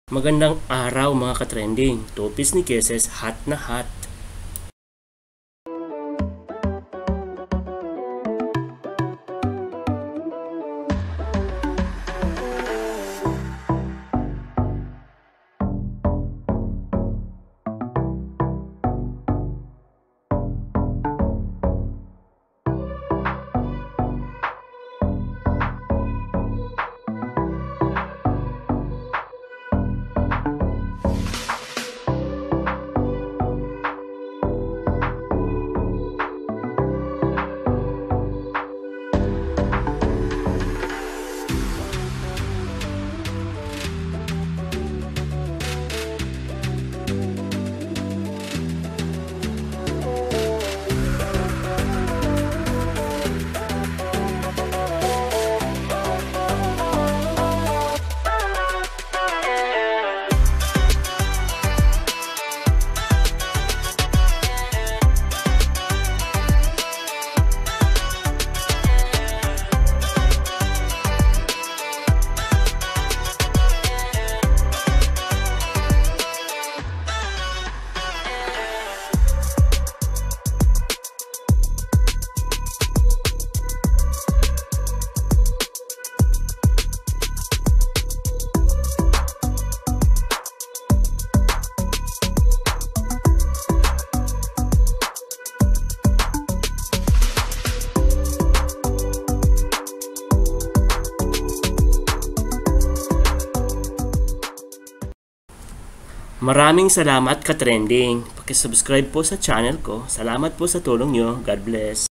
Magandang araw mga ka-trending. Two-piece ni Keses, hot na hot. Maraming salamat ka-trending. Paki-subscribe po sa channel ko. Salamat po sa tulong nyo. God bless.